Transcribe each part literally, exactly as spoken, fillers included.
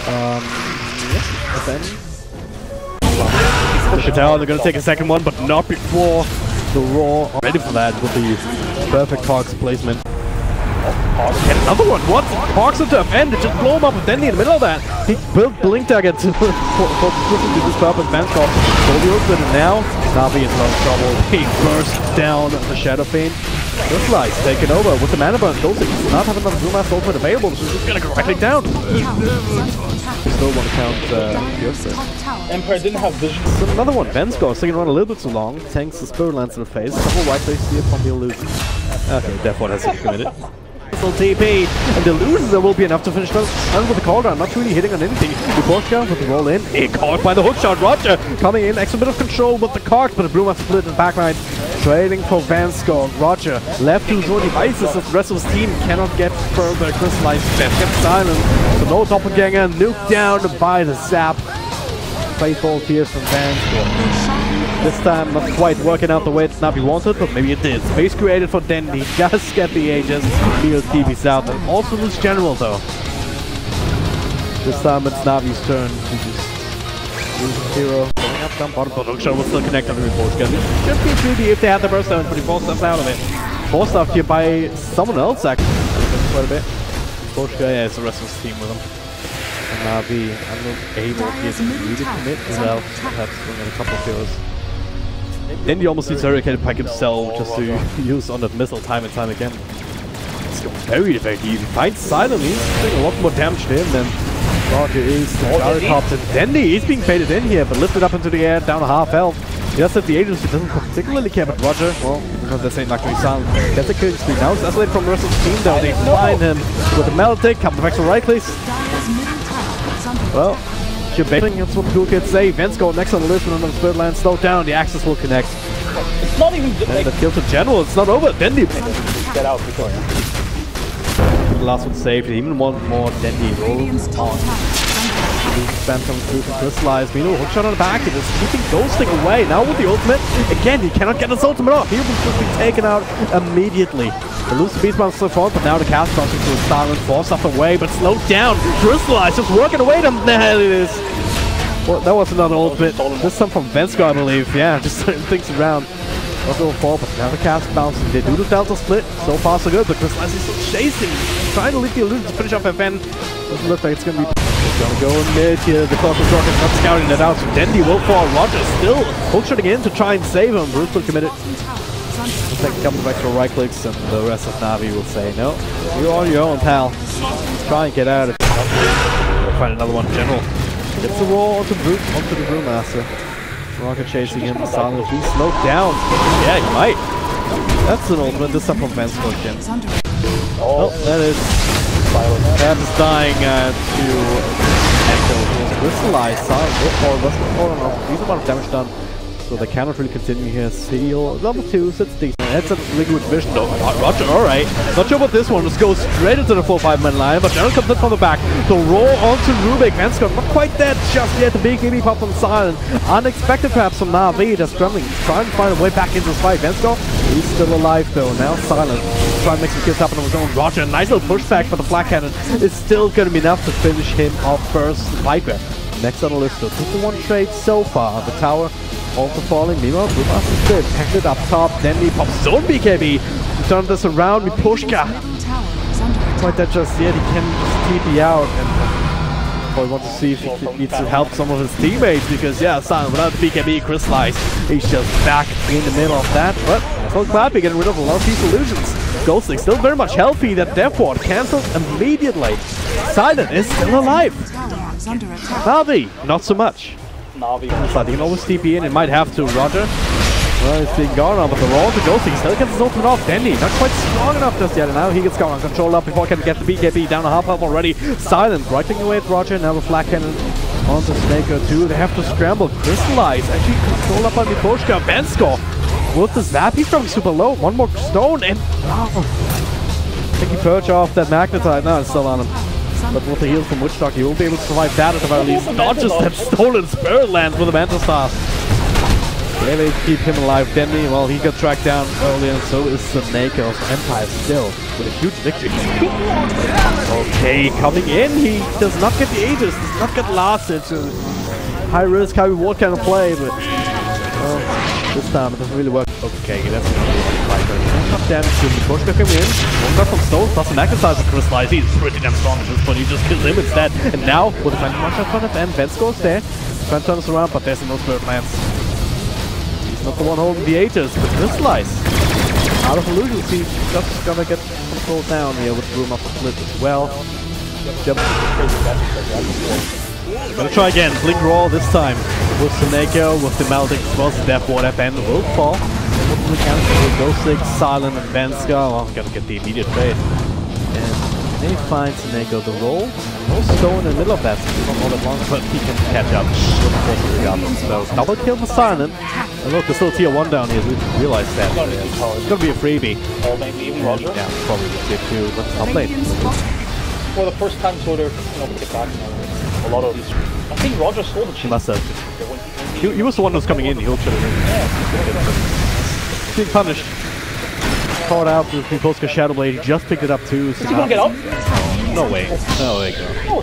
Um, yeah, then push it out. They're gonna take a second one, but not before the Raw. Ready for that with the perfect Parks placement. And another one. What? Parks into end. It just blow him up with Dendy in the middle of that. He built Blink Dagger to for, for, for this purpose. Vanscough. So the ultimate, and now Na'Vi is in trouble. He burst down the Shadow Fiend. Crystallize taken over with the mana burn. Ghosting does not have another Brewmaster ultimate available, so he's just gonna go right click down. We still want to count uh, Yoster. Empire didn't have vision. So another one. Vanscough sticking around a little bit too long. Tanks the Spirit Lance in the face. Couple right clicks here from the illusion. Okay, Death Ward has to be committed. T P, and the loser will be enough to finish and with the call down, not really hitting on anything. Uborska with the roll in, he caught by the hookshot. Roger coming in, extra bit of control with the cart, but the Brewmaster split in the backline, trading for Vanscough. Roger left to his own devices as the rest of his team cannot get further crystallized. Death kept silent, so no doppelganger, nuked down by the Zap. Faithful Tears from Vanscough. This time not quite working out the way it's Na'Vi wanted, but maybe it did. Space created for Dendy, just get the Aegis, heal T Vs out, and also lose General though. This time it's Na'Vi's turn to just lose a hero. Going up down bottom, but Hookshot will still connect on the Reforge gun. Should be three D if they had the burst down, but he forced us out of it. Forced out here by someone else actually. Quite a bit. Reforge guy, yeah, it's the rest of his team with him. And Na'Vi, I'm not able here to really commit as well, perhaps bring in a couple of heroes. Then you almost need to Hurricane Pike himself just to use on that missile time and time again. It's very, very easy. Finds Silent, he's doing a lot more damage to him than Roger is. Gyrocopter. Dendy, he's being baited in here, but lifted up into the air, down to half health. He does have the agency, doesn't particularly care about Roger. Well, because this ain't actually Silent. Gets a killing spree. Now it's isolated from the rest of the team though. They find him with a Melodic, couple of extra right clicks. Well, Baiting, that's what the cool kids say. Vanscough next on the list, and then the Spirit Land slowed down. The Axis will connect. It's not even. And the kill to General. It's not over. Dendy. Get out, Victoria. The last one saved. Even one more Dendy roll on. Spam coming through from Crystallize. Mino hookshot on the back. It is keeping Ghosting away. Now with the ultimate. Again, he cannot get his ultimate off. He will just be taken out immediately. They lose the Beast Monster front, but now the cast bouncing to a silent, forced up away, but slowed down. Crystallize just working away them. There it is. Well, that was another ultimate. This time from Vanscough, I believe. Yeah, just turning things around. Not going fall, but now the cast bouncing. They do the Delta split. So far, so good, but Crystallize is still chasing. Trying to leave the illusion to finish off F N. Doesn't look like it's going to be. Gonna go in mid here. The Clockwork Rocket not scouting it out. So Dendy will fall. Roger still hookshotting in to try and save him. Brutal committed. We'll take a couple of extra right clicks, and the rest of Na'Vi will say, no, you're on your own, pal. Try and get out of it. We'll find another one. General gets the roll onto, Brew onto the Brewmaster. Rocket chasing him. Silent will be slowed down. Yeah, he might. That's an ultimate. This time from Vanscough again. Oh, that is. That is dying uh, to Echo. Crystallize. Silent will fall. Doesn't fall enough. Decent amount of damage done. So they cannot really continue here. Seal level two, so it's decent. Heads up Liquid Vision. No, Roger, alright. Not sure about this one. Just goes straight into the four five man line, but General comes in from the back. The roll onto Rubik. Vanscough not quite dead just yet. The big baby pop from Silent. Unexpected perhaps from Na'Vi. They're scrambling, trying to find a way back into this fight. Vanscough, he's still alive though. Now Silent trying to make some kills happen on his own. Roger, nice little pushback, but the Flak Cannon is still going to be enough to finish him off first. Viper. Next on the list, though, two for one trade so far. The tower also falling. Meanwhile, Brewmaster's dead. Packed it up top. Then he pops his own B K B. To turn this around with Pushka. Quite that just yet. He can just T P out. And probably want to see if he needs to help some of his teammates. Because, yeah, Silent without the B K B, Crystallize. He's just back in the middle of that. But I felt glad we're getting rid of a lot of these illusions. Ghosting still very much healthy. That Death Ward cancelled immediately. Silent is still alive. Na'Vi, not so much. Na'Vi. So he can always T P in, it might have to. Roger. Well, it's being gone on, but the roll to Ghosting still gets his ultimate off. Dendy, not quite strong enough just yet, and now he gets gone on control up before he can get the B K B down to half health already. Silent, right-clicking away at Roger, now the Flak Cannon onto Snaker too. They have to scramble. Crystallize, actually control up on Mikoshka. Vanscough with the Zap, he's dropping super low. One more stone, and oh, taking Purge off that Magnetite. No, it's still on him. But with the heals from Witchdog, he will be able to survive that at the very least. Not just that stolen Spirit Lance with the Mantle Stars. Melee to keep him alive. Dendy, well, he got tracked down earlier, and so is Snake of Empire still with a huge victory. Okay, coming in, he does not get the Aegis, does not get last. It's a high risk, high reward kind of play, but well, this time it doesn't really work. Okay, that's gonna be a fighter. Enough damage to the push coming in. One guy from Stone plus the Magnetize of Crystallize. He's pretty damn strong at this point. He just kills him instead. And now, with the Phantom Rush in front of him, Vance goes there. Trying to turn us around, but there's no Spirit Lance. He's not the one holding the Aegis, but Crystallize. Out of illusions, he's just gonna get controlled down here with Room of the Split as well. Jump. Gonna try again. Blink Roar this time with Seneko, with the Maledict as well. So therefore that band will fall. We can with Ghostic, Silent, and Venska. Well, gonna get the immediate trade. And they find Seneko the roll. No Stone in the middle of that, so not all at once, but he can catch up with the force regardless. So double kill for Silent. And look, there's still tier one down here. We realized that. It's gonna be a freebie. Or maybe even Roger. Yeah, probably tier two, but top lane. For the first time, sort of, you know, pick back a lot of these. I think Roger stole the He chip. must have. He, he was the one who was coming in. He should have. Being punished. Caught out with the Polska Shadow Blade. He just picked it up too. So Is he gonna get up? no way. No way. Oh,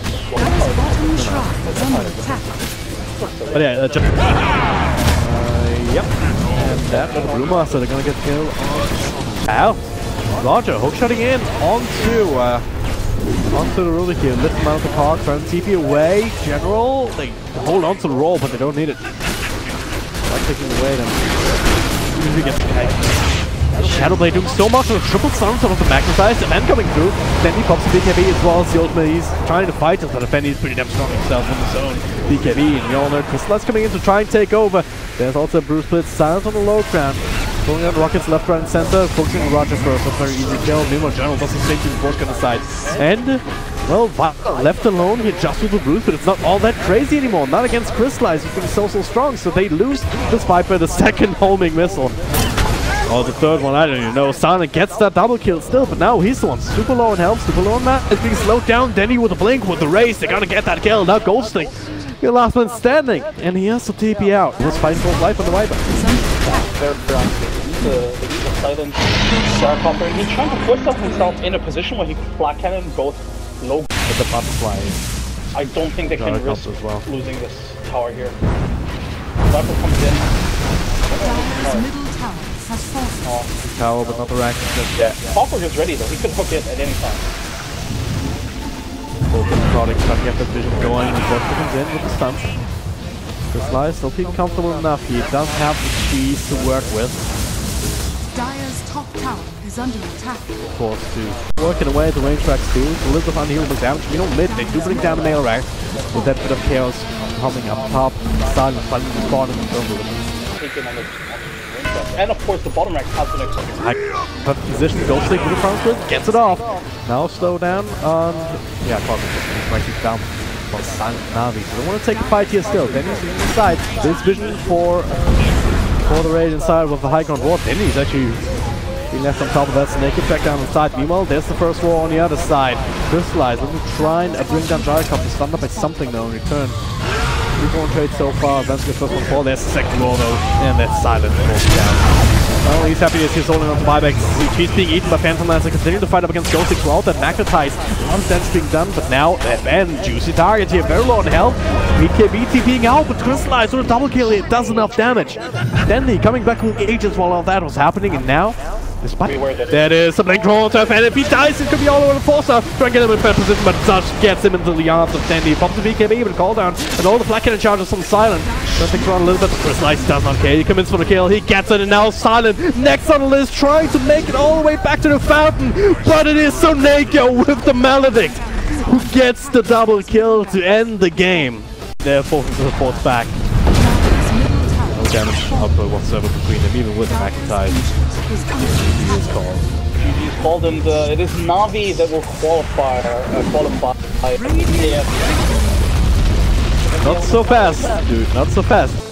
But yeah, uh, just, uh, yep. And that with the Brewmaster, they're gonna get killed on. Ow! Roger, hookshotting in onto uh, onto the ruler here. Lift him out of the park, trying to T P away. General, they hold on to the roll, but they don't need it. Not taking away them. Usually gets tagged. Shadowblade doing so much on a triple stun on the Magnetized, and then coming through. Then he pops the B K B as well as the ultimate. He's trying to fight it, but Defendi is pretty damn strong himself on his own. B K B, and you all know Crystallize coming in to try and take over. There's also Bruce Blitz, Silent on the low ground. Pulling out Rockets left, right, and center. Focusing on Roger first, a very easy kill. Meanwhile, General doesn't stay to the force gun side. And, well, left alone here just with the Bruce, but it's not all that crazy anymore. Not against Crystallize, who's been so, so strong. So they lose this fight by the second homing missile. Oh, the third one, I don't even know. Silent gets that double kill still, but now he's the one super low in health, super low on that. It's being slowed down. Denny with a blink, with the race, they're gonna get that kill. Now Ghosting, your last man standing, and he has to T P out. He was fighting for his life on the Viper. They're the the Silent Starcopper, and he's trying to force himself in a position where he could Black Cannon both low. But the butterfly. I don't think they can risk as well. losing this tower here. Viper comes in. Oh. Tower, but not the rank. Yeah. Clockwork is ready though. He could hook it at any time. Open product, trying to get the vision going. And Buster comes in with the stuns. Crystallize still feeling comfortable enough. He does have the cheese to work with. Dire's top tower is under attack. Of course, to working away at the range tracks too. It's a little bit unhealable damage. You know, mid, they do bring down the mail rack with that bit of chaos coming up top. Silent fighting the bottom and over with. And of course the bottom rack has the next one. But position Ghost League with the front split, gets it off. Now slow down on yeah, Cosmic just right keep down from Silent Navi. So they want to take the fight here still. Denny's inside. This vision for for the raid inside with the high ground ward. Denny's actually being left on top of that Snake track down inside. Meanwhile, there's the first war on the other side. Crystallize, let me try and uh, bring down Gyrocop. He's stunned up by something though in return. Three-one trade so far. That's the first one fall. There's the second roll though, and that's Silent falls down. Well, he's happy as he's holding on to buybacks. He's being eaten by Phantom Lancer, continuing to fight up against Ghosting throughout that Magnetize. A lot of damage being done, but now then juicy target here, very low on health. B K B TPing out, but Crystallize with a double kill here does enough damage. Then he coming back with Aegis while all that was happening, and now. Despite that is a blink roll to and if he dies, it could be all over the Forcer. Try and get him in better position, but Such gets him into the arms of Dandy. Pops the B K B, but call down, and all the Black Cannon charges from Silent. Trying to think around a little bit. Crystallize does not care. He commits for the kill. He gets it, and now Silent next on the list, trying to make it all the way back to the fountain. But it is Soneko with the Maledict who gets the double kill to end the game. Therefore, the fourth back. No damage up whatsoever between them, even with the Magnetize. G G is called. G G is called, and uh, it is Navi that will qualify. Uh, qualify. Not so fast, dude. Not so fast.